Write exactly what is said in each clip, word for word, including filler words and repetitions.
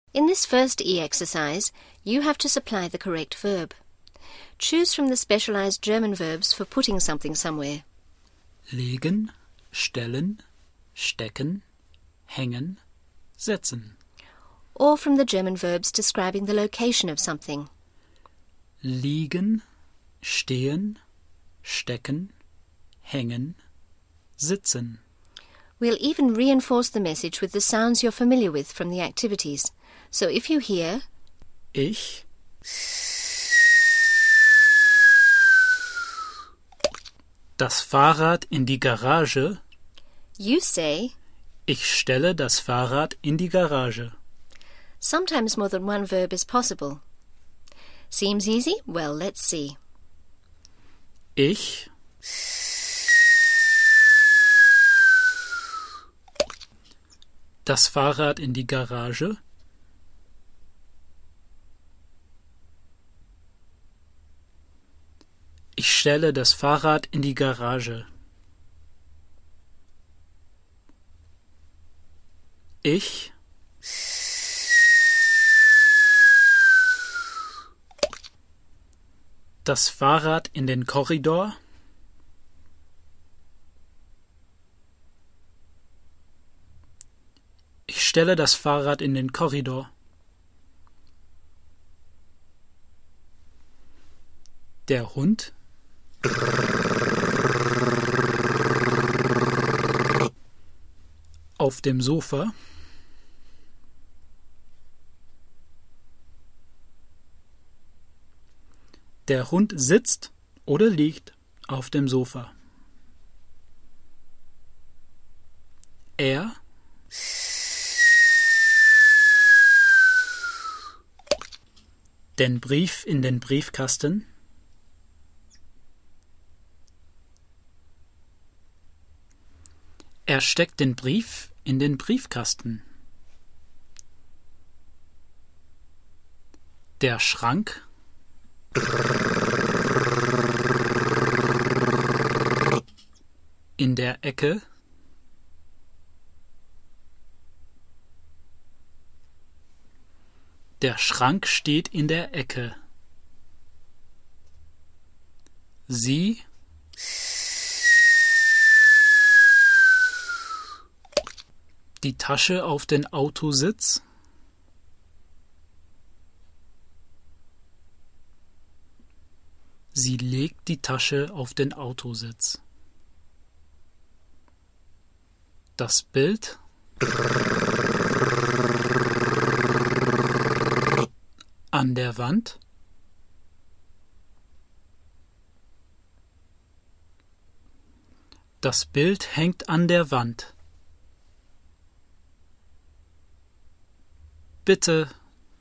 In this first E exercise, you have to supply the correct verb. Choose from the specialized German verbs for putting something somewhere. Legen, stellen, stecken, hängen, setzen. Or from the German verbs describing the location of something. Liegen, stehen, stecken, hängen, sitzen. We'll even reinforce the message with the sounds you're familiar with from the activities. So if you hear Ich das Fahrrad in die Garage, you say, ich stelle das Fahrrad in die Garage. sometimes more than one verb is possible. Seems easy? Well, let's see. Ich das Fahrrad in die Garage. Ich stelle das Fahrrad in die Garage. Ich das Fahrrad in den Korridor. Ich stelle das Fahrrad in den Korridor. Der Hund auf dem Sofa. Der Hund sitzt oder liegt auf dem Sofa. Er den Brief in den Briefkasten. Er steckt den Brief in den Briefkasten. Der Schrank in der Ecke. Der Schrank steht in der Ecke. Sie die Tasche auf den Autositz. Sie legt die Tasche auf den Autositz. Das Bild an der Wand. Das Bild hängt an der Wand. Bitte.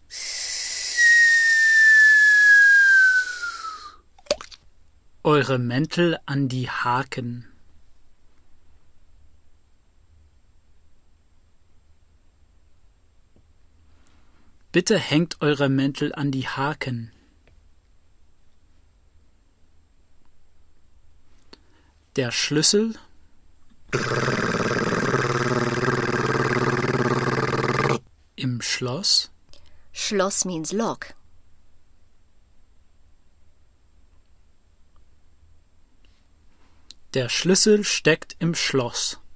Eure Mäntel an die Haken. Bitte hängt eure Mäntel an die Haken. Der Schlüssel im Schloss. Schloss means lock. Der Schlüssel steckt im Schloss.